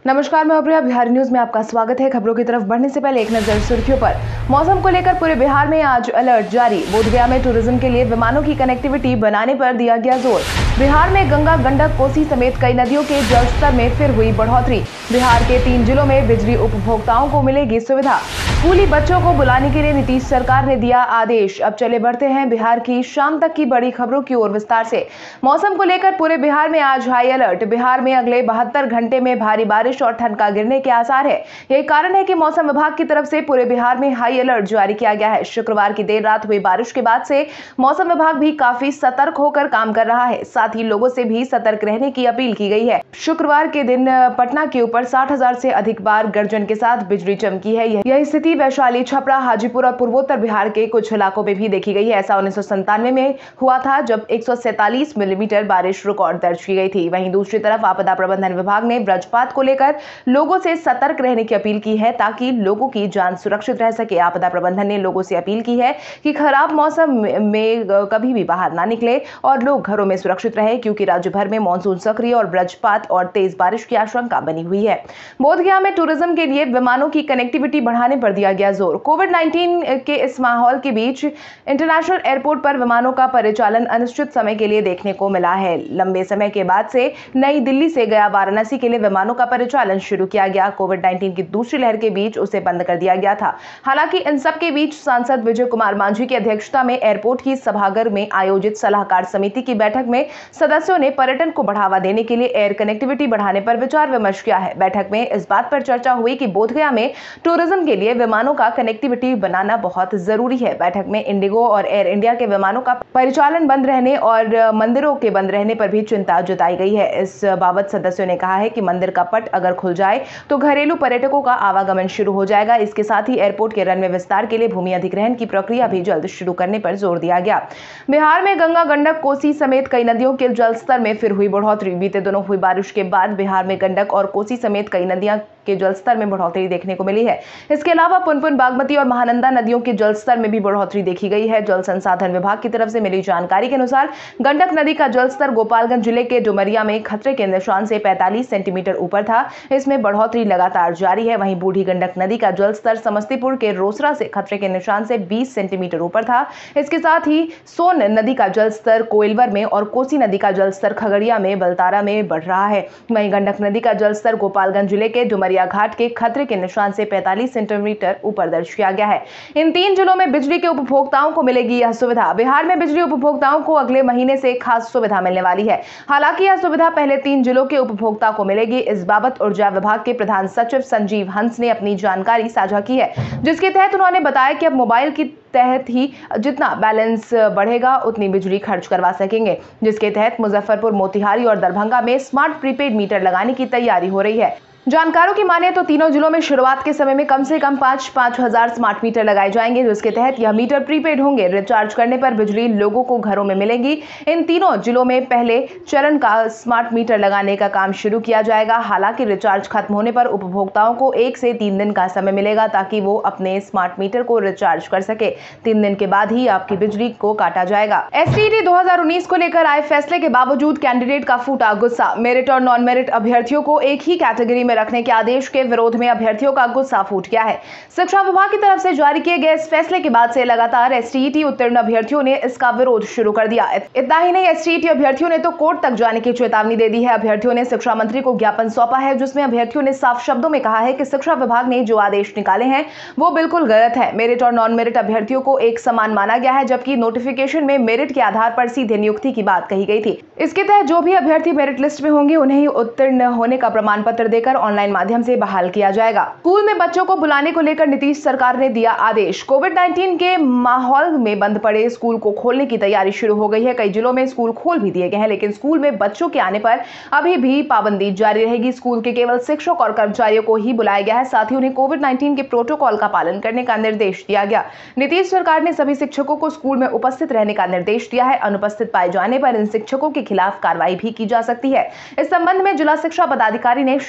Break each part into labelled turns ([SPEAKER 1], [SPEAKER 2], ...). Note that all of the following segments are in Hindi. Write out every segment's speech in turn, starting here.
[SPEAKER 1] नमस्कार, मैं अप्रिया। बिहार न्यूज में आपका स्वागत है। खबरों की तरफ बढ़ने से पहले एक नजर सुर्खियों पर। मौसम को लेकर पूरे बिहार में आज अलर्ट जारी। बोधगया में टूरिज्म के लिए विमानों की कनेक्टिविटी बनाने पर दिया गया जोर। बिहार में गंगा, गंडक, कोसी समेत कई नदियों के जलस्तर में फिर हुई बढ़ोतरी। बिहार के 3 जिलों में बिजली उपभोक्ताओं को मिलेगी सुविधा। स्कूली बच्चों को बुलाने के लिए नीतीश सरकार ने दिया आदेश। अब चले बढ़ते हैं बिहार की शाम तक की बड़ी खबरों की ओर विस्तार से। मौसम को लेकर पूरे बिहार में आज हाई अलर्ट। बिहार में अगले 72 घंटे में भारी बारिश और ठनका गिरने के आसार है। यही कारण है कि मौसम विभाग की तरफ से पूरे बिहार में हाई अलर्ट जारी किया गया है। शुक्रवार की देर रात हुई बारिश के बाद से मौसम विभाग भी काफी सतर्क होकर काम कर रहा है। साथ ही लोगों से भी सतर्क रहने की अपील की गई है। शुक्रवार के दिन पटना के ऊपर 60,000 से अधिक बार गर्जन के साथ बिजली चमकी है। यह स्थिति वैशाली, छपरा, हाजीपुर और पूर्वोत्तर बिहार के कुछ इलाकों में भी देखी गई है। ऐसा 1997 में हुआ था जब 147 मिलीमीटर बारिश रिकॉर्ड दर्ज की गई थी। वहीं दूसरी तरफ आपदा प्रबंधन विभाग ने वज्रपात को लेकर लोगों से सतर्क रहने की अपील की है ताकि लोगों की जान सुरक्षित रह सके। आपदा प्रबंधन ने लोगों से अपील की है कि खराब मौसम में कभी भी बाहर ना निकले और लोग घरों में सुरक्षित रहे, क्योंकि राज्य भर में मानसून सक्रिय और वज्रपात और तेज बारिश की आशंका बनी हुई है। बोधगया में टूरिज्म के लिए विमानों की कनेक्टिविटी बढ़ाने पर दिया गया जोर। कोविड-19 के इस माहौल के बीच इंटरनेशनल एयरपोर्ट पर विमानों का परिचालन अनिश्चित समय के लिए देखने को मिला है। लंबे समय के बाद से नई दिल्ली से गया वाराणसी के लिए विमानों का परिचालन शुरू किया गया। कोविड-19 की दूसरी लहर के बीच उसे बंद कर दिया गया था। हालांकि इन सब के बीच सांसद विजय कुमार मांझी की अध्यक्षता में एयरपोर्ट की सभागार में आयोजित सलाहकार समिति की बैठक में सदस्यों ने पर्यटन को बढ़ावा देने के लिए एयर कनेक्टिविटी बढ़ाने पर विचार विमर्श किया है। बैठक में इस बात पर चर्चा हुई कि बोधगया में टूरिज्म के लिए विमानों का कनेक्टिविटी बनाना बहुत जरूरी है। बैठक में इंडिगो और एयर इंडिया के विमानों का परिचालन बंद रहने और मंदिरों के बंद रहने पर भी चिंता जताई गई है। इस बाबत सदस्यों ने कहा है कि मंदिर का पट अगर खुल जाए तो घरेलू पर्यटकों का आवागमन शुरू हो जाएगा। इसके साथ ही एयरपोर्ट के रनवे विस्तार के लिए भूमि अधिग्रहण की प्रक्रिया भी जल्द शुरू करने पर जोर दिया गया। बिहार में गंगा, गंडक, कोसी समेत कई नदियों के जलस्तर में फिर हुई बढ़ोतरी। बीते दिनों हुई बारिश के बाद बिहार में गंडक और कोसी समेत कई नदियां के जलस्तर में बढ़ोतरी देखने को मिली है। इसके अलावा पुनपुन, बागमती और महानंदा नदियों के जलस्तर में भी बढ़ोतरी देखी गई है। जल संसाधन विभाग की तरफ से मिली जानकारी के अनुसार गंडक नदी का जलस्तर गोपालगंज जिले के डुमरिया में खतरे के निशान से 45 सेंटीमीटर ऊपर था। इसमें बढ़ोतरी लगातार जारी है। वहीं बूढ़ी गंडक नदी का जलस्तर समस्तीपुर के रोसड़ा से खतरे के निशान से 20 सेंटीमीटर ऊपर था। इसके साथ ही सोन नदी का जलस्तर कोइलवर में और कोसी नदी का जलस्तर खगड़िया में बलतारा में बढ़ रहा है। वहीं गंडक नदी का जलस्तर गोपालगंज जिले के डुमरिया घाट के खतरे के निशान से 45 सेंटीमीटर ऊपर दर्ज किया गया है। इन 3 जिलों में बिजली के उपभोक्ताओं को मिलेगी यह सुविधा। बिहार में बिजली उपभोक्ताओं को अगले महीने से खास सुविधा मिलने वाली है। हालांकि यह सुविधा पहले 3 जिलों के उपभोक्ता को मिलेगी। इस बाबत ऊर्जा विभाग के प्रधान सचिव संजीव हंस ने अपनी जानकारी साझा की है, जिसके तहत उन्होंने बताया कि अब मोबाइल की तहत ही जितना बैलेंस बढ़ेगा उतनी बिजली खर्च करवा सकेंगे, जिसके तहत मुजफ्फरपुर, मोतिहारी और दरभंगा में स्मार्ट प्रीपेड मीटर लगाने की तैयारी हो रही है। जानकारों की माने तो तीनों जिलों में शुरुआत के समय में कम से कम 5-5 हजार स्मार्ट मीटर लगाए जाएंगे, जिसके तहत यह मीटर प्रीपेड होंगे। रिचार्ज करने पर बिजली लोगों को घरों में मिलेगी। इन तीनों जिलों में पहले चरण का स्मार्ट मीटर लगाने का काम शुरू किया जाएगा। हालांकि रिचार्ज खत्म होने पर उपभोक्ताओं को 1 से 3 दिन का समय मिलेगा ताकि वो अपने स्मार्ट मीटर को रिचार्ज कर सके। 3 दिन के बाद ही आपकी बिजली को काटा जाएगा। एसटीईटी 2019 को लेकर आए फैसले के बावजूद कैंडिडेट का फूटा गुस्सा। मेरिट और नॉन मेरिट अभ्यर्थियों को एक ही कैटेगरी में रखने के आदेश के विरोध में अभ्यर्थियों का गुस्सा फूट गया है। शिक्षा विभाग की तरफ से जारी किए गए इस फैसले के बाद से लगातार एसटीईटी उत्तीर्ण अभ्यर्थियों ने इसका विरोध शुरू कर दिया। इतना ही नहीं, एसटीईटी अभ्यर्थियों ने तो कोर्ट तक जाने की चेतावनी दे दी है। अभ्यर्थियों ने शिक्षा मंत्री को ज्ञापन सौंपा है, जिसमें अभ्यर्थियों ने साफ शब्दों में कहा है कि शिक्षा विभाग ने जो आदेश निकाले हैं वो बिल्कुल गलत है। मेरिट और नॉन मेरिट अभ्यर्थियों को एक समान माना गया है, जबकि नोटिफिकेशन में मेरिट के आधार पर सीधे नियुक्ति की बात कही गई थी। इसके तहत जो भी अभ्यर्थी मेरिट लिस्ट में होंगे उन्हें ही उत्तीर्ण होने का प्रमाण पत्र देकर ऑनलाइन माध्यम से बहाल किया जाएगा। स्कूल में बच्चों को बुलाने को लेकर नीतीश सरकार ने दिया आदेश। कोविड-19 के माहौल में बंद पड़े स्कूल को खोलने की तैयारी शुरू हो गई है। कई जिलों में स्कूल खोल भी दिए गए हैं, लेकिन स्कूल में बच्चों के आने पर अभी भी पाबंदी जारी रहेगी। स्कूल के केवल शिक्षक और कर्मचारियों को ही बुलाया गया है। साथ ही उन्हें कोविड-19 के प्रोटोकॉल का पालन करने का निर्देश दिया गया। नीतीश सरकार ने सभी शिक्षकों को स्कूल में उपस्थित रहने का निर्देश दिया है। अनुपस्थित पाए जाने पर इन शिक्षकों के खिलाफ कार्रवाई भी की जा सकती है। इस संबंध में जिला शिक्षा पदाधिकारी ने शनिवार को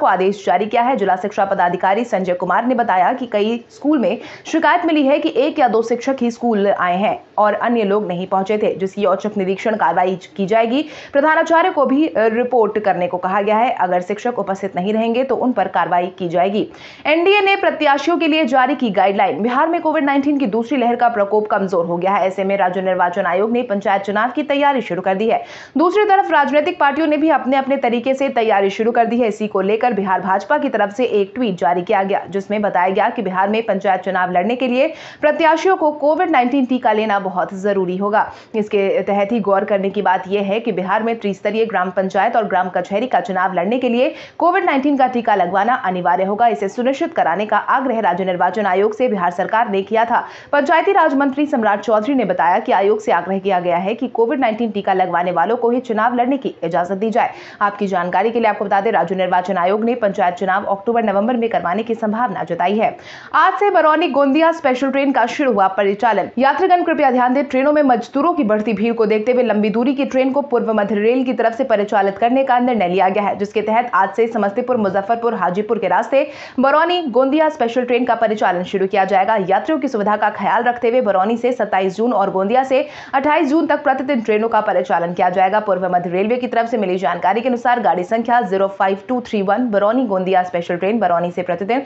[SPEAKER 1] को आदेश जारी किया है। जिला शिक्षा पदाधिकारी संजय कुमार ने बताया कि कई स्कूल में शिकायत मिली है कि 1 या 2 शिक्षक ही स्कूल आए हैं और अन्य लोग नहीं पहुंचे थे, जिसकी औचक निरीक्षण कार्रवाई की जाएगी। प्रधानाचार्य को भी रिपोर्ट करने को कहा गया है। अगर शिक्षक उपस्थित नहीं रहेंगे तो उन पर कार्रवाई की जाएगी। एनडीए ने प्रत्याशियों के लिए जारी की गाइडलाइन। बिहार में कोविड-19 की दूसरी लहर का प्रकोप कमजोर हो गया है। ऐसे में राज्य निर्वाचन आयोग ने पंचायत चुनाव की तैयारी शुरू कर दी है। दूसरी तरफ राजनीतिक पार्टियों ने भी अपने अपने तरीके से तैयारी शुरू कर दी है। इसी को लेकर बिहार भाजपा की तरफ से एक ट्वीट जारी किया गया, जिसमें बताया गया कि बिहार में पंचायत चुनाव लड़ने के लिए प्रत्याशियों को कोविड-19 टीका लेना बहुत जरूरी होगा। इसके तहत ही गौर करने की बात यह है कि बिहार में त्रिस्तरीय ग्राम पंचायत और ग्राम कचहरी का चुनाव लड़ने के लिए कोविड-19 का टीका लगवाना अनिवार्य होगा। इसे सुनिश्चित कराने का आग्रह राज्य निर्वाचन आयोग से बिहार सरकार ने किया था। पंचायती राज मंत्री सम्राट चौधरी ने बताया कि आयोग से आग्रह किया गया है कि कोविड-19 टीका लगवाने वालों को ही चुनाव लड़ने की इजाजत दी जाए। आपकी जानकारी के लिए आपको बता दें, राज्य निर्वाचन आयोग ने पंचायत चुनाव अक्टूबर-नवंबर में करवाने की संभावना जताई है। आज से बरौनी गोंदिया स्पेशल ट्रेन का शुरू हुआ परिचालन। यात्रीगण कृपया ध्यान दें, ट्रेनों में मजदूरों की बढ़ती भीड़ को देखते हुए लंबी दूरी की ट्रेन को पूर्व मध्य रेल की तरफ से परिचालित करने का निर्णय लिया गया है, जिसके तहत आज से समस्तीपुर, मुजफ्फरपुर, हाजीपुर के रास्ते बरौनी गोंदिया स्पेशल ट्रेन का परिचालन शुरू किया जाएगा। यात्रियों की सुविधा का ख्याल रखते हुए बरौनी से 27 जून और गोंदिया से 28 जून तक प्रतिदिन ट्रेनों का परिचालन किया जाएगा। पूर्व मध्य रेलवे की तरफ से मिली जानकारी के अनुसार गाड़ी संख्या 05231 बरौनी गोंदिया स्पेशल ट्रेन बरौनी से प्रतिदिन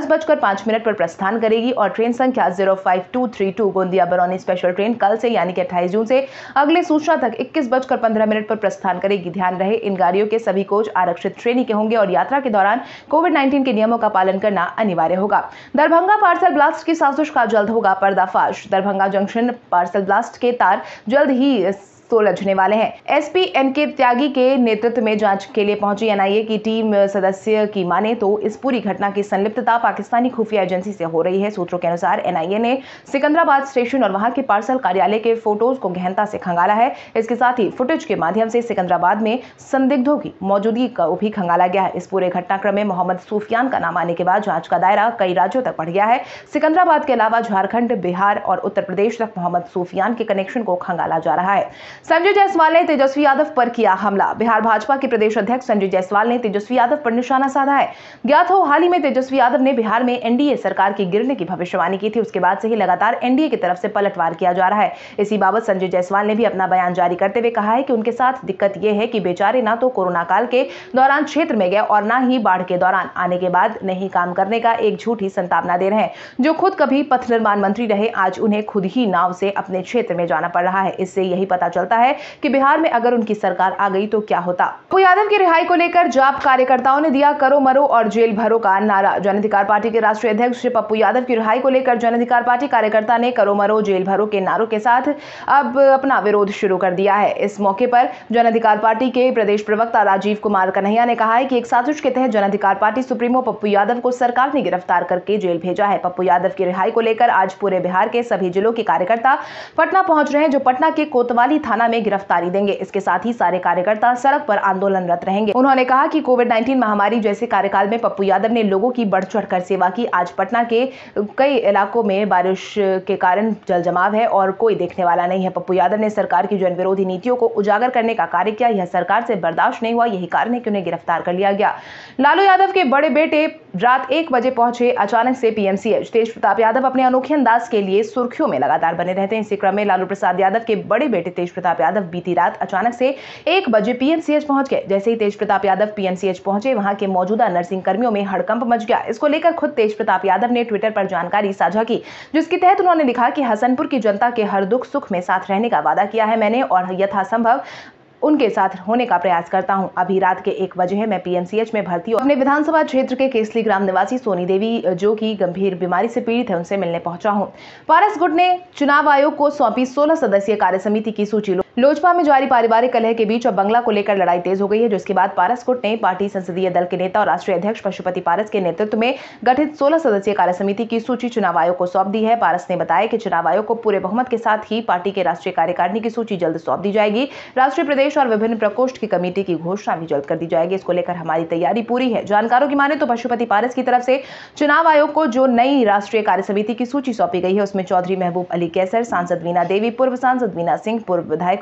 [SPEAKER 1] 10:05 पर प्रस्थान करेगी और ट्रेन संख्या 05232 गोंदिया बरौनी स्पेशल ट्रेन कल से यानी कि 28 जून से अगले सूचना तक 21:15 पर प्रस्थान करेगी। ध्यान रहे, इन गाड़ियों के सभी कोच आरक्षित श्रेणी के होंगे और यात्रा के दौरान कोविड-19 के नियमों का पालन करना अनिवार्य होगा। दरभंगा पार्सल ब्लास्ट की साजिश का जल्द होगा पर्दाफाश। दरभंगा जंक्शन पार्सल ब्लास्ट के तार जल्द ही सुलझने वाले हैं। एसपी एनके त्यागी के नेतृत्व में जांच के लिए पहुंची एनआईए की टीम सदस्य की माने तो इस पूरी घटना की संलिप्तता पाकिस्तानी खुफिया एजेंसी से हो रही है। सूत्रों के अनुसार एनआईए ने सिकंदराबाद स्टेशन और वहां के पार्सल कार्यालय के फोटोज को गहनता से खंगाला है। इसके साथ ही फुटेज के माध्यम से सिकंदराबाद में संदिग्धों की मौजूदगी का भी खंगाला गया है। इस पूरे घटनाक्रम में मोहम्मद सूफियान का नाम आने के बाद जांच का दायरा कई राज्यों तक बढ़ गया है। सिकंदराबाद के अलावा झारखंड, बिहार और उत्तर प्रदेश तक मोहम्मद सूफियान के कनेक्शन को खंगाला जा रहा है। संजय जायसवाल ने तेजस्वी यादव पर किया हमला। बिहार भाजपा के प्रदेश अध्यक्ष संजय जायसवाल ने तेजस्वी यादव पर निशाना साधा है। ज्ञात हो, हाल ही में तेजस्वी यादव ने बिहार में एनडीए सरकार की गिरने की भविष्यवाणी की थी। उसके बाद से ही लगातार एनडीए की तरफ से पलटवार किया जा रहा है। इसी बाबत संजय जायसवाल ने भी अपना बयान जारी करते हुए कहा है कि उनके साथ दिक्कत यह है कि बेचारे ना तो कोरोना काल के दौरान क्षेत्र में गए और ना ही बाढ़ के दौरान आने के बाद नहीं काम करने का एक झूठी संतावना दे रहे हैं। जो खुद कभी पथ निर्माण मंत्री रहे, आज उन्हें खुद ही नाव से अपने क्षेत्र में जाना पड़ रहा है। इससे यही पता चलता है कि बिहार में अगर उनकी सरकार आ गई तो क्या होता। पप्पू यादव की रिहाई को लेकर जाप कार्यकर्ताओं ने दिया करो मरो और जेल भरो का नारा। जन अधिकार पार्टी के राष्ट्रीय अध्यक्ष पप्पू यादव की रिहाई को लेकर जन अधिकार पार्टी कार्यकर्ता ने करो मरो जेल भरो के नारों के साथ अब अपना विरोध शुरू कर दिया है। इस मौके पर जन अधिकार पार्टी के प्रदेश प्रवक्ता राजीव कुमार कन्हैया ने कहा है कि एक साजिश के तहत जन अधिकार पार्टी सुप्रीमो पप्पू यादव को सरकार ने गिरफ्तार करके जेल भेजा है। पप्पू यादव की रिहाई को लेकर आज पूरे बिहार के सभी जिलों के कार्यकर्ता पटना पहुंच रहे हैं, जो पटना के कोतवाली थाना में गिरफ्तारी देंगे। इसके साथ ही सारे कार्यकर्ता सड़क पर आंदोलनरत रहेंगे। उन्होंने कहा कि कोविड-19 महामारी जैसे कार्यकाल में पप्पू यादव ने लोगों की बढ़ चढ़कर सेवा की। आज पटना के कई इलाकों में बारिश के कारण जल जमाव है और कोई देखने वाला नहीं है। पप्पू यादव ने सरकार की जन विरोधी नीतियों को उजागर करने का कार्य किया। यह सरकार से बर्दाश्त नहीं हुआ, यही कारण है कि उन्हें गिरफ्तार कर लिया गया। लालू यादव के बड़े बेटे रात 1 बजे पहुंचे अचानक से पीएमसीएच। तेज प्रताप यादव अपने अनोखे अंदाज के लिए सुर्खियों में लगातार बने रहते हैं। इसी क्रम में लालू प्रसाद यादव के बड़े बेटे तेज प्रताप यादव बीती रात अचानक से 1 बजे पीएमसीएच पहुंच गए। जैसे ही तेज प्रताप यादव पीएमसीएच पहुंचे, वहां के मौजूदा नर्सिंग कर्मियों में हड़कंप मच गया। इसको लेकर खुद तेज प्रताप यादव ने ट्विटर पर जानकारी साझा की, जिसके तहत उन्होंने लिखा कि हसनपुर की जनता के हर दुख सुख में साथ रहने का वादा किया है मैंने और यथासंभव उनके साथ होने का प्रयास करता हूं। अभी रात के 1 बजे है, मैं पीएमसीएच में भर्ती हूं। अपने विधानसभा क्षेत्र के केसली ग्राम निवासी सोनी देवी, जो कि गंभीर बीमारी से पीड़ित है, उनसे मिलने पहुंचा हूं। पारस गुट ने चुनाव आयोग को सौंपी 16 सदस्यीय कार्य समिति की सूची। लोजपा में जारी पारिवारिक कलह के बीच अब बंगला को लेकर लड़ाई तेज हो गई है, जिसके बाद पारस गुट ने पार्टी संसदीय दल के नेता और राष्ट्रीय अध्यक्ष पशुपति पारस के नेतृत्व में गठित 16 सदस्यीय कार्य समिति की सूची चुनाव आयोग को सौंप दी है। पारस ने बताया कि चुनाव आयोग को पूरे बहुमत के साथ ही पार्टी के राष्ट्रीय कार्यकारिणी की सूची जल्द सौंप दी जाएगी। राष्ट्रीय, प्रदेश और विभिन्न प्रकोष्ठ की कमेटी की घोषणा भी जल्द कर दी जाएगी। इसको लेकर हमारी तैयारी पूरी है। जानकारों की माने तो पशुपति पारस की तरफ से चुनाव आयोग को जो नई राष्ट्रीय कार्य समिति की सूची सौंपी गई है, उसमें चौधरी महबूब अली कैसर, सांसद वीना देवी, पूर्व सांसद वीना सिंह, पूर्व विधायक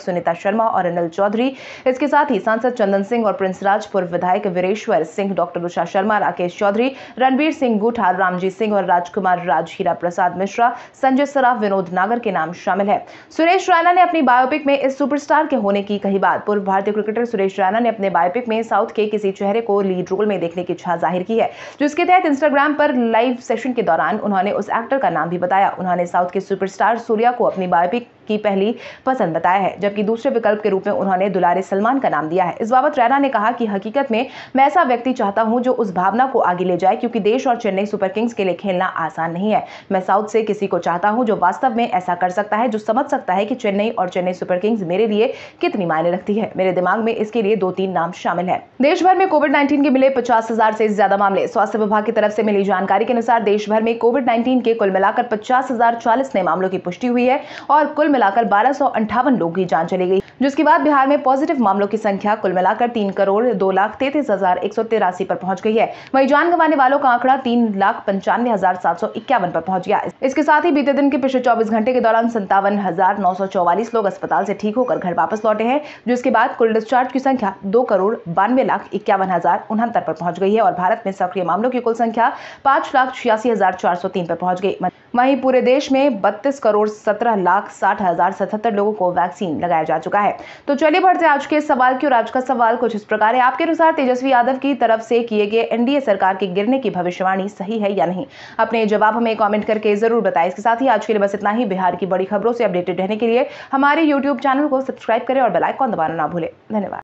[SPEAKER 1] सुनीता शर्मा और अनिल चौधरी। इसके साथ ही सांसद चंदन सिंह और प्रिंस राज, पूर्व विधायक वीरेश्वर सिंह, डॉक्टर उषा शर्मा, राकेश चौधरी, रणवीर सिंह गुठा, रामजी सिंह और राजकुमार राज, हीरा प्रसाद मिश्रा, संजय सराफ, विनोद नागर के नाम शामिल है। सुरेश रैना ने अपनी बायोपिक में इस सुपरस्टार के होने की कही बात। पूर्व भारतीय क्रिकेटर सुरेश रैना ने अपने बायोपिक में साउथ के किसी चेहरे को लीड रोल में देखने की इच्छा जाहिर की है, जिसके तहत इंस्टाग्राम पर लाइव सेशन के दौरान उन्होंने उस एक्टर का नाम भी बताया। उन्होंने साउथ के सुपरस्टार सूर्या को अपनी बायोपिक की पहली पसंद बताया है, जबकि दूसरे विकल्प के रूप में उन्होंने दुलारे सलमान का नाम दिया है। इस बाबत रैना ने कहा कि हकीकत में मैं ऐसा व्यक्ति चाहता हूं जो उस भावना को आगे ले जाए, क्योंकि देश और चेन्नई सुपर किंग्स के लिए खेलना आसान नहीं है। मैं साउथ से किसी को चाहता हूं जो वास्तव में ऐसा कर सकता है, जो समझ सकता है कि चेन्नई और चेन्नई सुपर किंग्स मेरे लिए कितनी मायने रखती है। मेरे दिमाग में इसके लिए 2-3 नाम शामिल है। देश भर में कोविड-19 के मिले 50,000 से ज्यादा मामले। स्वास्थ्य विभाग की तरफ से मिली जानकारी के अनुसार देश भर में कोविड-19 के कुल मिलाकर 50,040 नए मामलों की पुष्टि हुई है और कुल मिलाकर 1258 लोगों की जान चली गई, जिसके बाद बिहार में पॉजिटिव मामलों की संख्या कुल मिलाकर 3,02,33,183 पर पहुंच गई है। वहीं जान गंवाने वालों का आंकड़ा 3,95,751 पर पहुंच गया। इसके साथ ही बीते दिन के पिछले 24 घंटे के दौरान 57,944 लोग अस्पताल से ठीक होकर घर वापस लौटे हैं, जिसके बाद कुल डिस्चार्ज की संख्या 2,92,51,069 पर पहुंच गई है और भारत में सक्रिय मामलों की कुल संख्या 5,86,403 पर पहुंच गई। वहीं पूरे देश में 32,17,60,077 लोगों को वैक्सीन लगाया जा चुका है। तो चलिए बढ़ते हैं आज के सवाल की ओर। आज का सवाल कुछ इस प्रकार है, आपके अनुसार तेजस्वी यादव की तरफ से किए गए एनडीए सरकार के गिरने की भविष्यवाणी सही है या नहीं? अपने जवाब हमें कमेंट करके जरूर बताएं। इसके साथ ही आज के लिए बस इतना ही। बिहार की बड़ी खबरों से अपडेटेड रहने के लिए हमारे YouTube चैनल को सब्सक्राइब करें और बेल आइकन दबाना ना भूलें। धन्यवाद।